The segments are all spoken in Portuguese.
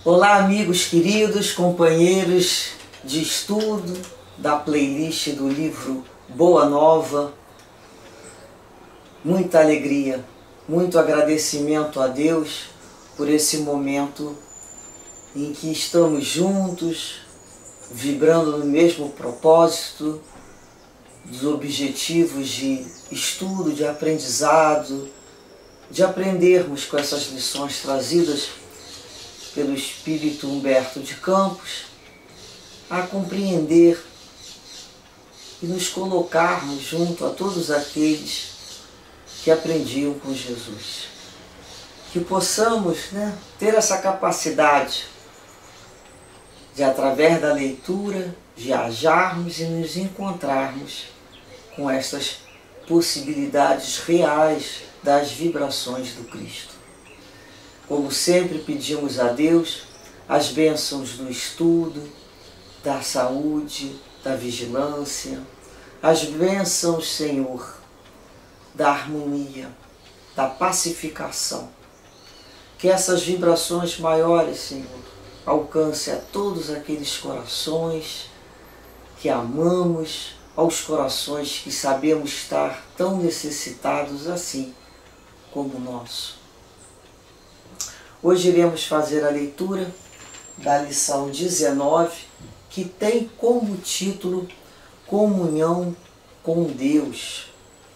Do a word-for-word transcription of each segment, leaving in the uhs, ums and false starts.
Olá, amigos queridos, companheiros de estudo da playlist do livro Boa Nova. Muita alegria, muito agradecimento a Deus por esse momento em que estamos juntos, vibrando no mesmo propósito, dos objetivos de estudo, de aprendizado, de aprendermos com essas lições trazidas pelo Espírito Humberto de Campos, a compreender e nos colocarmos junto a todos aqueles que aprendiam com Jesus. Que possamos né, ter essa capacidade de, através da leitura, viajarmos e nos encontrarmos com essas possibilidades reais das vibrações do Cristo. Como sempre, pedimos a Deus as bênçãos do estudo, da saúde, da vigilância, as bênçãos, Senhor, da harmonia, da pacificação. Que essas vibrações maiores, Senhor, alcancem a todos aqueles corações que amamos, aos corações que sabemos estar tão necessitados assim como o nosso. Hoje iremos fazer a leitura da lição dezenove, que tem como título Comunhão com Deus.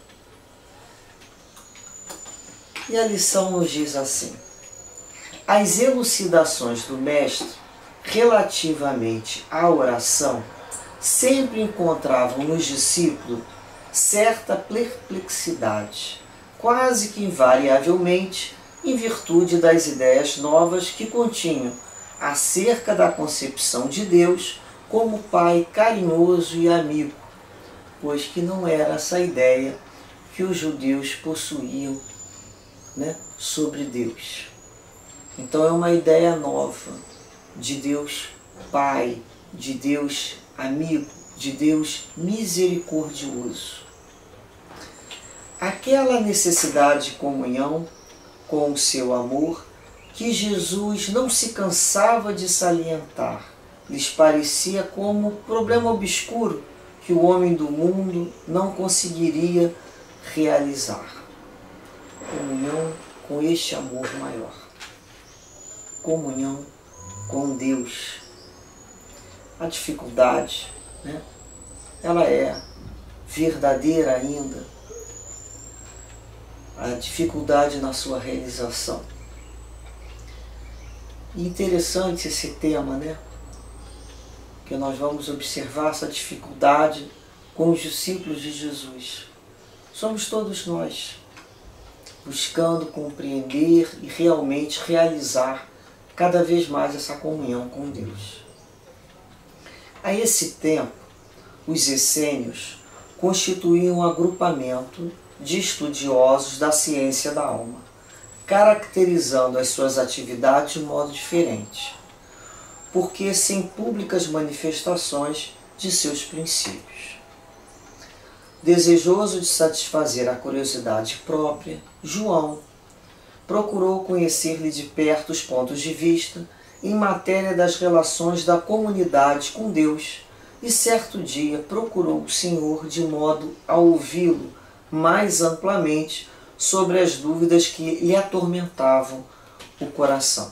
E a lição nos diz assim: as elucidações do Mestre relativamente à oração sempre encontravam nos discípulos certa perplexidade, quase que invariavelmente em virtude das ideias novas que continham acerca da concepção de Deus como Pai carinhoso e amigo, pois que não era essa ideia que os judeus possuíam, né, sobre Deus. Então é uma ideia nova de Deus Pai, de Deus amigo, de Deus misericordioso. Aquela necessidade de comunhão com o seu amor, que Jesus não se cansava de salientar, lhes parecia como problema obscuro que o homem do mundo não conseguiria realizar. Comunhão com este amor maior. Comunhão com Deus. A dificuldade, né, ela é verdadeira ainda. A dificuldade na sua realização. E interessante esse tema, né? Que nós vamos observar essa dificuldade com os discípulos de Jesus. Somos todos nós, buscando compreender e realmente realizar cada vez mais essa comunhão com Deus. A esse tempo, os essênios constituíam um agrupamento de estudiosos da ciência da alma, caracterizando as suas atividades de modo diferente, porque sem públicas manifestações de seus princípios. Desejoso de satisfazer a curiosidade própria, João procurou conhecer-lhe de perto os pontos de vista em matéria das relações da comunidade com Deus, e certo dia procurou o Senhor de modo a ouvi-lo mais amplamente sobre as dúvidas que lhe atormentavam o coração.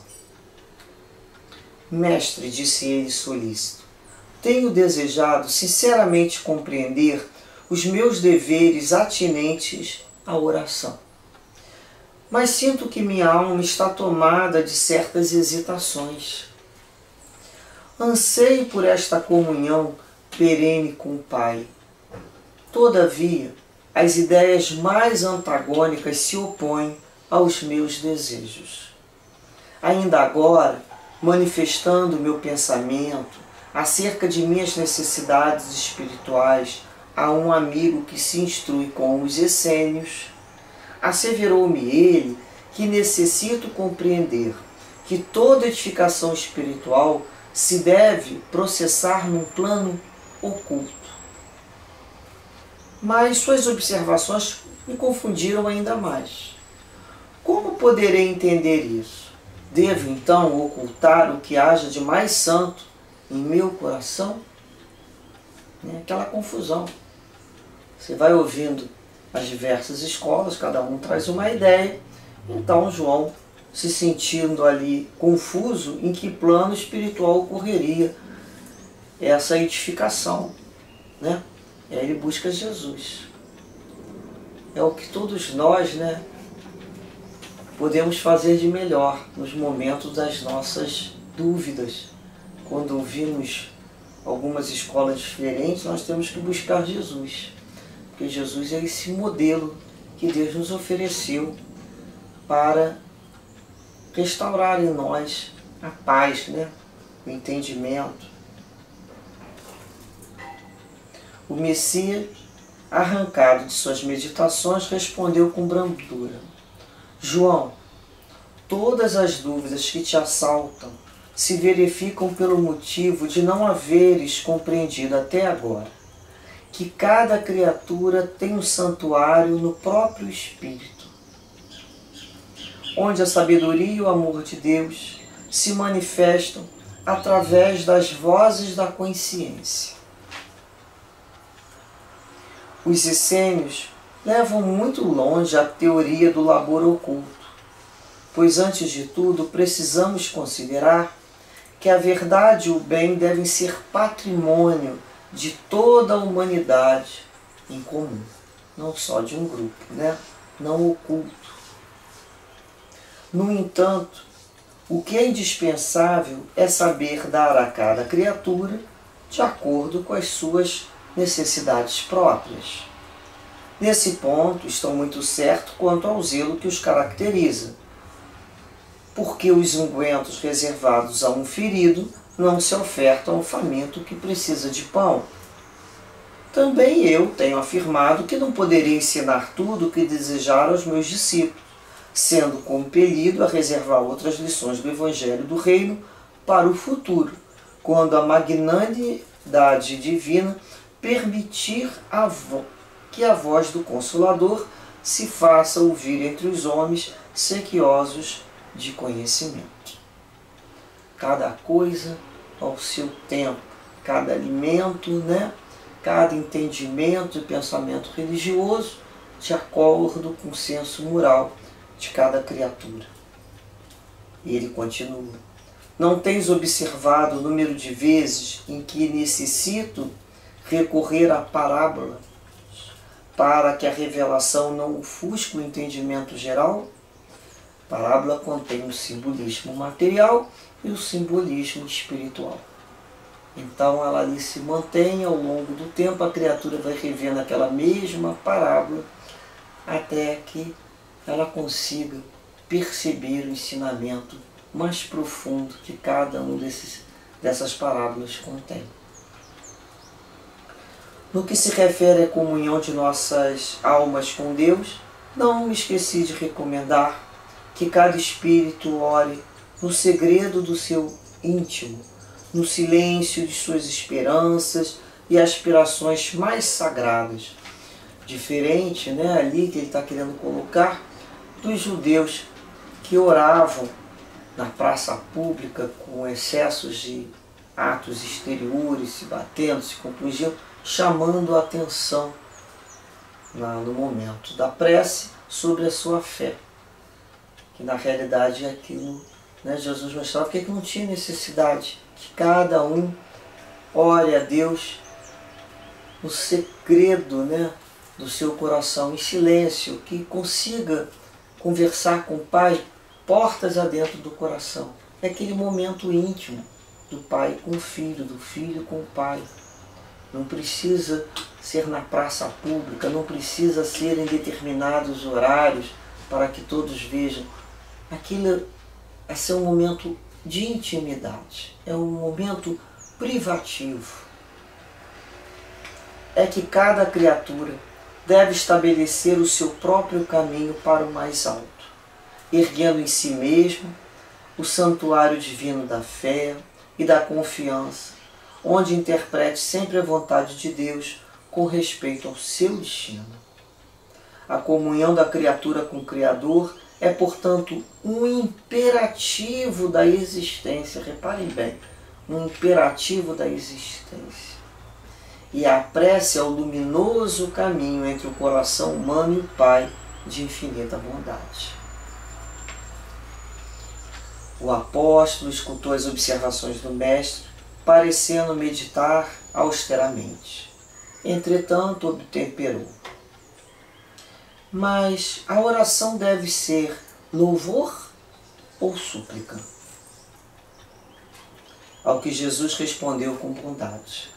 Mestre, disse ele solícito, tenho desejado sinceramente compreender os meus deveres atinentes à oração, mas sinto que minha alma está tomada de certas hesitações. Anseio por esta comunhão perene com o Pai. Todavia, as ideias mais antagônicas se opõem aos meus desejos. Ainda agora, manifestando meu pensamento acerca de minhas necessidades espirituais a um amigo que se instrui com os essênios, asseverou-me ele que necessito compreender que toda edificação espiritual se deve processar num plano oculto. Mas suas observações me confundiram ainda mais. Como poderei entender isso? Devo então ocultar o que haja de mais santo em meu coração? É aquela confusão. Você vai ouvindo as diversas escolas, cada um traz uma ideia. Então João, se sentindo ali confuso, em que plano espiritual ocorreria essa edificação, né? E aí ele busca Jesus. É o que todos nós, né, podemos fazer de melhor nos momentos das nossas dúvidas. Quando ouvimos algumas escolas diferentes, nós temos que buscar Jesus. Porque Jesus é esse modelo que Deus nos ofereceu para restaurar em nós a paz, né? O entendimento. O Messias, arrancado de suas meditações, respondeu com brandura: João, todas as dúvidas que te assaltam se verificam pelo motivo de não haveres compreendido até agora que cada criatura tem um santuário no próprio Espírito, onde a sabedoria e o amor de Deus se manifestam através das vozes da consciência. Os essênios levam muito longe a teoria do labor oculto, pois antes de tudo precisamos considerar que a verdade e o bem devem ser patrimônio de toda a humanidade em comum, não só de um grupo, né? Não oculto. No entanto, o que é indispensável é saber dar a cada criatura de acordo com as suas necessidades próprias. Nesse ponto, estão muito certos quanto ao zelo que os caracteriza, porque os ungüentos reservados a um ferido não se ofertam ao faminto que precisa de pão. Também eu tenho afirmado que não poderei ensinar tudo o que desejar aos meus discípulos, sendo compelido a reservar outras lições do Evangelho do Reino para o futuro, quando a magnanimidade divina permitir a vo- que a voz do Consolador se faça ouvir entre os homens sequiosos de conhecimento. Cada coisa ao seu tempo, cada alimento, né? Cada entendimento e pensamento religioso de acordo com o senso moral de cada criatura. E ele continua: não tens observado o número de vezes em que necessito recorrer à parábola para que a revelação não ofusque o entendimento geral? A parábola contém o simbolismo material e o simbolismo espiritual. Então ela ali se mantém ao longo do tempo, a criatura vai revendo aquela mesma parábola até que ela consiga perceber o ensinamento mais profundo que cada um desses, dessas parábolas contém. No que se refere à comunhão de nossas almas com Deus, não me esqueci de recomendar que cada espírito ore no segredo do seu íntimo, no silêncio de suas esperanças e aspirações mais sagradas. Diferente, né, ali que ele está querendo colocar, dos judeus que oravam na praça pública com excessos de atos exteriores, se batendo, se compungiam, chamando a atenção na, no momento da prece sobre a sua fé. Que na realidade é aquilo, né, Jesus mostrava que não tinha necessidade que cada um ore a Deus no segredo, né, do seu coração, em silêncio, que consiga conversar com o Pai portas adentro do coração. É aquele momento íntimo do pai com o filho, do filho com o pai. Não precisa ser na praça pública, não precisa ser em determinados horários para que todos vejam. Aquilo é ser um momento de intimidade, é um momento privativo. É que cada criatura deve estabelecer o seu próprio caminho para o mais alto, erguendo em si mesmo o santuário divino da fé e da confiança, onde interprete sempre a vontade de Deus com respeito ao seu destino. A comunhão da criatura com o Criador é, portanto, um imperativo da existência. Reparem bem, um imperativo da existência. E a prece é o luminoso caminho entre o coração humano e o Pai de infinita bondade. O apóstolo escutou as observações do Mestre, parecendo meditar austeramente. Entretanto, obtemperou. Mas a oração deve ser louvor ou súplica? Ao que Jesus respondeu com bondade.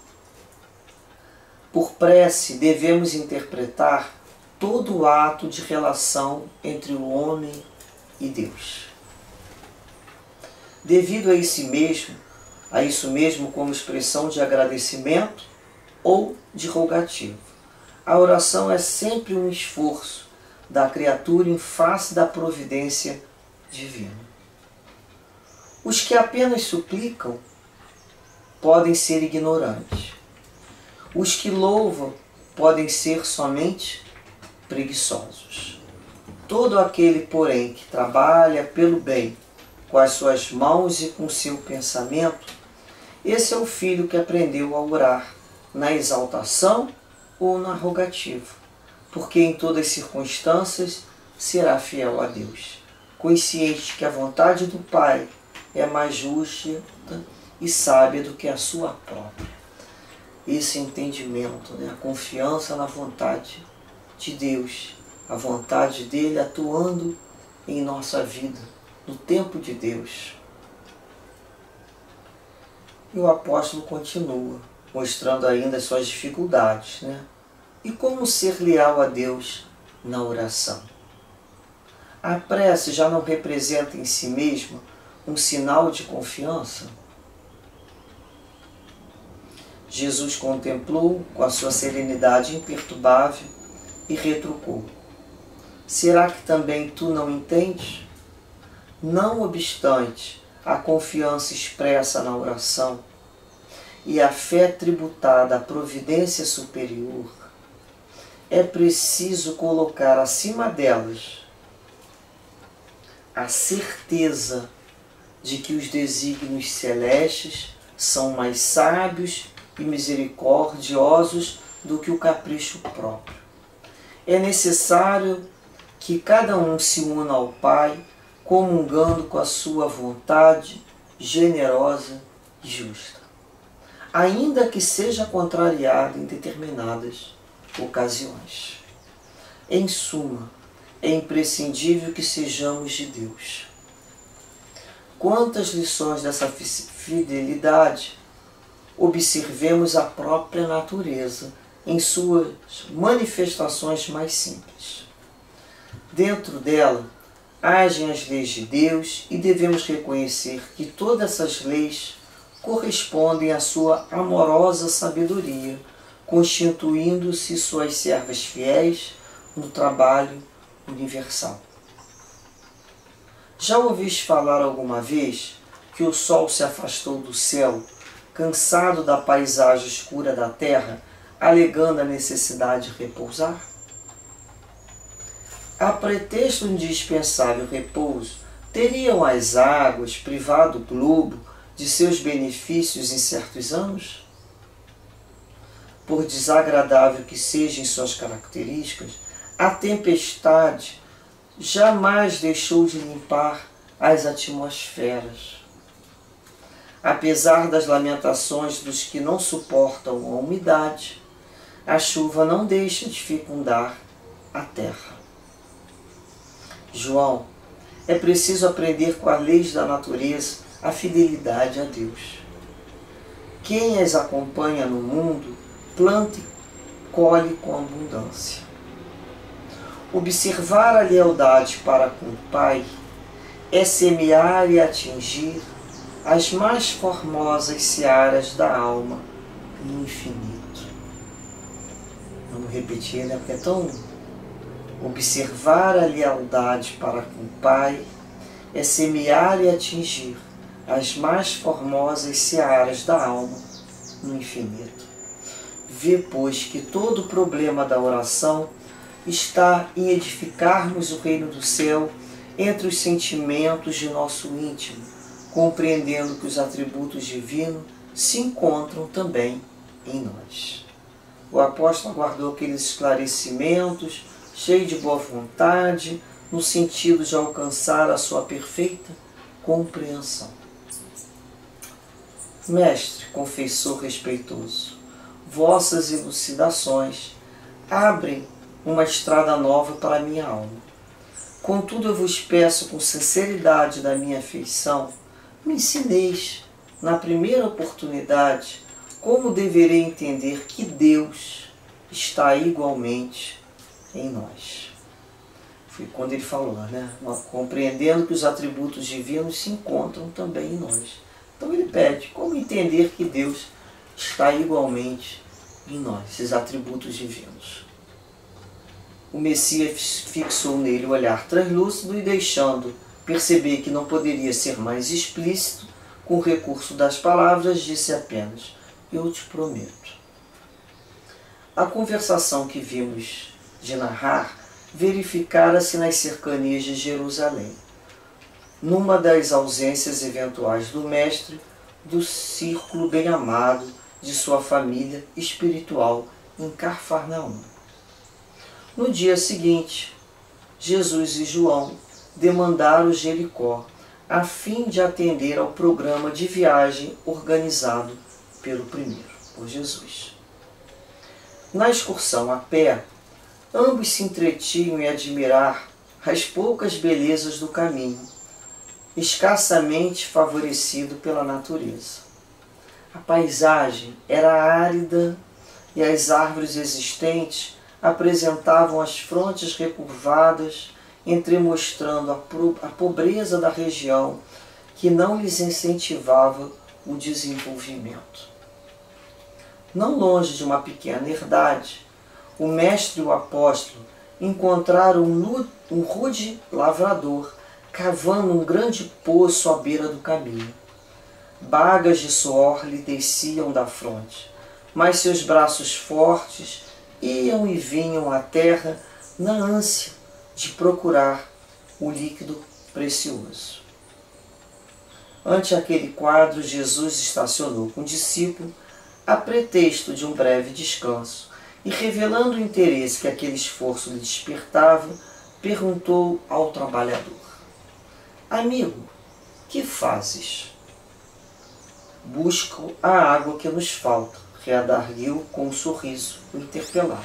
Por prece, devemos interpretar todo o ato de relação entre o homem e Deus. Devido a isso mesmo, a isso mesmo como expressão de agradecimento ou de rogativo. A oração é sempre um esforço da criatura em face da providência divina. Os que apenas suplicam podem ser ignorantes. Os que louvam podem ser somente preguiçosos. Todo aquele, porém, que trabalha pelo bem com as suas mãos e com seu pensamento, esse é o filho que aprendeu a orar na exaltação ou na rogativa, porque em todas as circunstâncias será fiel a Deus, consciente que a vontade do Pai é mais justa e sábia do que a sua própria. Esse entendimento, né? A confiança na vontade de Deus, a vontade dele atuando em nossa vida, no tempo de Deus. E o apóstolo continua, mostrando ainda as suas dificuldades, né? E como ser leal a Deus na oração? A prece já não representa em si mesma um sinal de confiança? Jesus contemplou com a sua serenidade imperturbável e retrucou: será que também tu não entendes? Não obstante a confiança expressa na oração e a fé tributada à providência superior, é preciso colocar acima delas a certeza de que os desígnios celestes são mais sábios e misericordiosos do que o capricho próprio. É necessário que cada um se una ao Pai, comungando com a sua vontade generosa e justa, ainda que seja contrariado em determinadas ocasiões. Em suma, é imprescindível que sejamos de Deus. Quantas lições dessa fidelidade observemos a própria natureza em suas manifestações mais simples. Dentro dela, agem as leis de Deus e devemos reconhecer que todas essas leis correspondem à sua amorosa sabedoria, constituindo-se suas servas fiéis no trabalho universal. Já ouviste falar alguma vez que o sol se afastou do céu, cansado da paisagem escura da terra, alegando a necessidade de repousar? A pretexto do indispensável repouso, teriam as águas privado o globo de seus benefícios em certos anos? Por desagradável que sejam suas características, a tempestade jamais deixou de limpar as atmosferas. Apesar das lamentações dos que não suportam a umidade, a chuva não deixa de fecundar a terra. João, é preciso aprender com as leis da natureza a fidelidade a Deus. Quem as acompanha no mundo, planta e colhe com abundância. Observar a lealdade para com o Pai é semear e atingir as mais formosas searas da alma no infinito. Vamos repetir, né? Porque é tão... Observar a lealdade para com o Pai é semear e atingir as mais formosas searas da alma no infinito. Vê, pois, que todo o problema da oração está em edificarmos o reino do céu entre os sentimentos de nosso íntimo, compreendendo que os atributos divinos se encontram também em nós. O apóstolo guardou aqueles esclarecimentos, cheio de boa vontade, no sentido de alcançar a sua perfeita compreensão. Mestre, confessor respeitoso, vossas elucidações abrem uma estrada nova para a minha alma. Contudo, eu vos peço com sinceridade da minha afeição, me ensineis, na primeira oportunidade, como deverei entender que Deus está igualmente em nós. Foi quando ele falou, né? Compreendendo que os atributos divinos se encontram também em nós. Então ele pede, como entender que Deus está igualmente em nós, esses atributos divinos. O Messias fixou nele o olhar translúcido e, deixando perceber que não poderia ser mais explícito, com o recurso das palavras, disse apenas: eu te prometo. A conversação que vimos de narrar verificara-se nas cercanias de Jerusalém, numa das ausências eventuais do Mestre do círculo bem-amado de sua família espiritual em Cafarnaum. No dia seguinte, Jesus e João demandaram Jericó, a fim de atender ao programa de viagem organizado pelo primeiro, por Jesus. Na excursão a pé, ambos se entretinham em admirar as poucas belezas do caminho, escassamente favorecido pela natureza. A paisagem era árida e as árvores existentes apresentavam as frontes recurvadas, entremostrando a, a pobreza da região que não lhes incentivava o desenvolvimento. Não longe de uma pequena herdade, o mestre e o apóstolo encontraram um, um rude lavrador cavando um grande poço à beira do caminho. Bagas de suor lhe desciam da fronte, mas seus braços fortes iam e vinham à terra na ânsia de procurar o líquido precioso. Ante aquele quadro, Jesus estacionou com o discípulo a pretexto de um breve descanso e, revelando o interesse que aquele esforço lhe despertava, perguntou ao trabalhador: amigo, que fazes? Busco a água que nos falta, readarguiu com um sorriso o interpelado.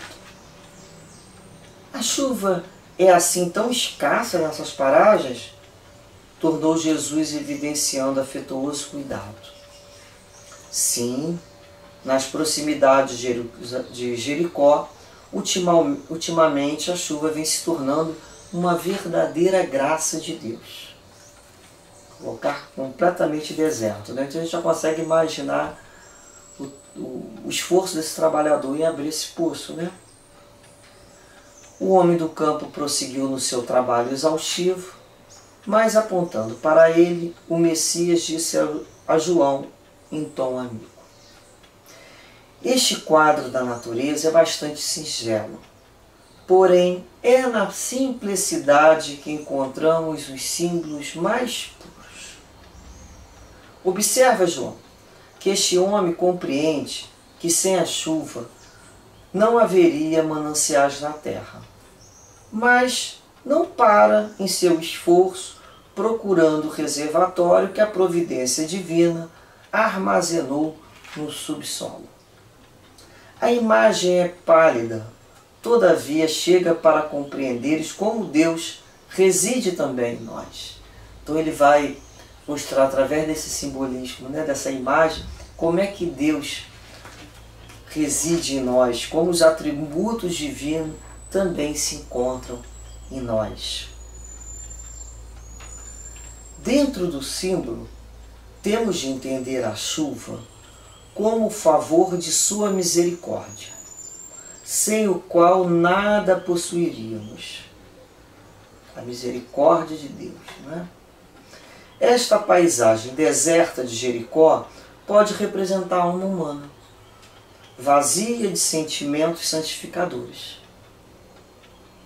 A chuva é assim tão escassa nessas paragens? Tornou Jesus evidenciando afetuoso cuidado. Sim, nas proximidades de Jericó, ultimamente a chuva vem se tornando uma verdadeira graça de Deus. Colocar completamente deserto, né? Então a gente já consegue imaginar o, o, o esforço desse trabalhador em abrir esse poço, né? O homem do campo prosseguiu no seu trabalho exaustivo, mas apontando para ele, o Messias disse a João em tom amigo: este quadro da natureza é bastante singelo, porém é na simplicidade que encontramos os símbolos mais puros. Observa, João, que este homem compreende que sem a chuva não haveria mananciais na terra, mas não para em seu esforço procurando o reservatório que a providência divina armazenou no subsolo. A imagem é pálida, todavia chega para compreenderes como Deus reside também em nós. Então ele vai mostrar através desse simbolismo, né, dessa imagem, como é que Deus reside em nós, como os atributos divinos também se encontram em nós. Dentro do símbolo, temos de entender a chuva como o favor de sua misericórdia, sem o qual nada possuiríamos. A misericórdia de Deus, não é? Esta paisagem deserta de Jericó pode representar a alma humana, vazia de sentimentos santificadores.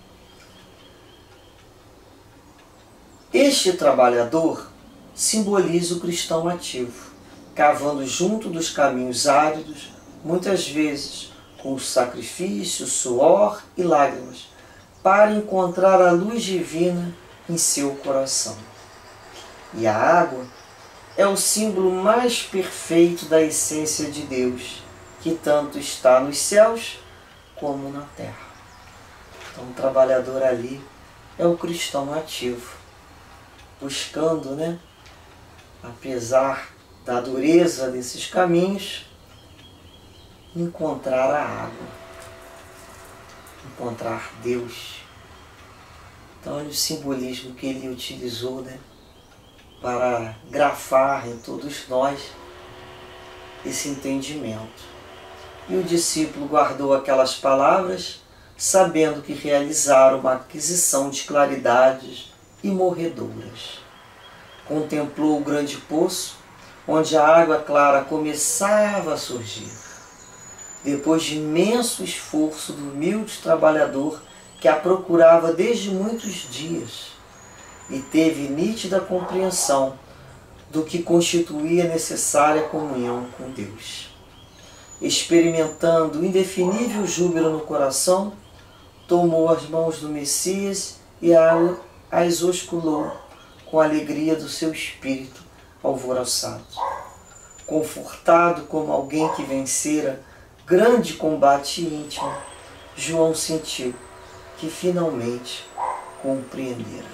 Este trabalhador simboliza o cristão ativo, cavando junto dos caminhos áridos, muitas vezes com sacrifício, suor e lágrimas, para encontrar a luz divina em seu coração. E a água é o símbolo mais perfeito da essência de Deus, que tanto está nos céus como na terra. Então, o trabalhador ali é o cristão ativo, buscando, né, apesar da dureza desses caminhos, encontrar a água, encontrar Deus. Então, olha o simbolismo que ele utilizou, né, para grafar em todos nós esse entendimento. E o discípulo guardou aquelas palavras, sabendo que realizaram uma aquisição de claridades imorredoras. Contemplou o grande poço, onde a água clara começava a surgir. Depois de imenso esforço do humilde trabalhador que a procurava desde muitos dias, e teve nítida compreensão do que constituía necessária comunhão com Deus. Experimentando o indefinível júbilo no coração, tomou as mãos do Messias e as osculou com a alegria do seu espírito alvoroçado. Confortado como alguém que vencera grande combate íntimo, João sentiu que finalmente compreendera.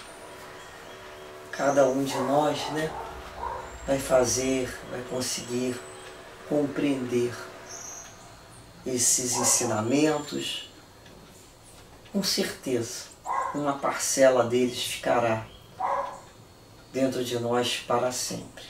Cada um de nós, né, vai fazer, vai conseguir compreender esses ensinamentos. Com certeza, uma parcela deles ficará dentro de nós para sempre.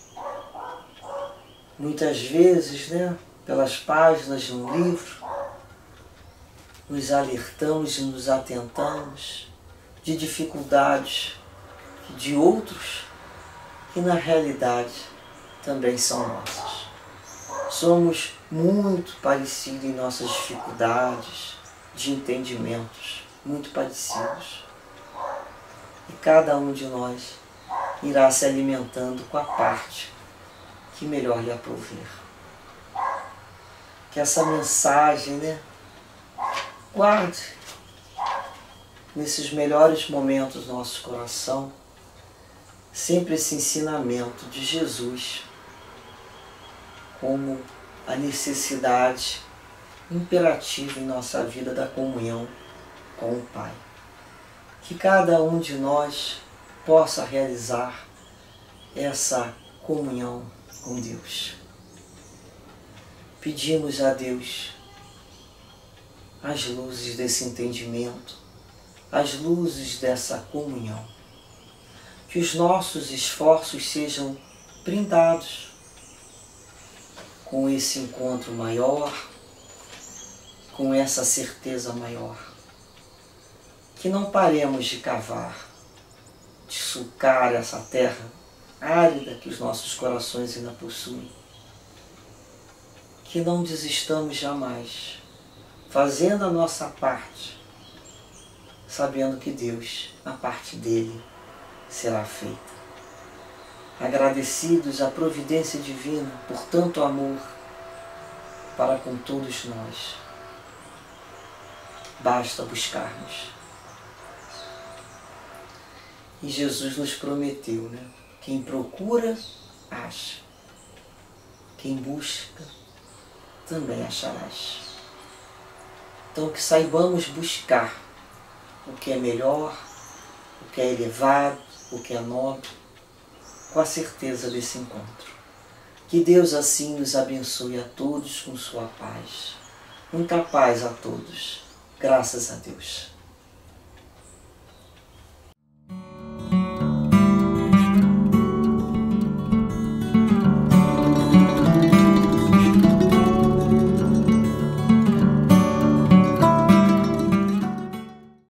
Muitas vezes, né, pelas páginas de um livro, nos alertamos e nos atentamos de dificuldades de outros que na realidade também são nossas. Somos muito parecidos em nossas dificuldades de entendimentos, muito parecidos. E cada um de nós irá se alimentando com a parte que melhor lhe aprouver. Que essa mensagem, né, guarde nesses melhores momentos do nosso coração sempre esse ensinamento de Jesus como a necessidade imperativa em nossa vida da comunhão com o Pai. Que cada um de nós possa realizar essa comunhão com Deus. Pedimos a Deus as luzes desse entendimento, as luzes dessa comunhão. Que os nossos esforços sejam brindados com esse encontro maior, com essa certeza maior. Que não paremos de cavar, de sulcar essa terra árida que os nossos corações ainda possuem. Que não desistamos jamais, fazendo a nossa parte, sabendo que Deus, a parte dele, será feita. Agradecidos à providência divina por tanto amor para com todos nós. Basta buscarmos. E Jesus nos prometeu, né? Quem procura, acha. Quem busca, também acharás. Então que saibamos buscar o que é melhor, o que é elevado, o que é nobre, com a certeza desse encontro. Que Deus assim nos abençoe a todos com sua paz. Muita paz a todos. Graças a Deus.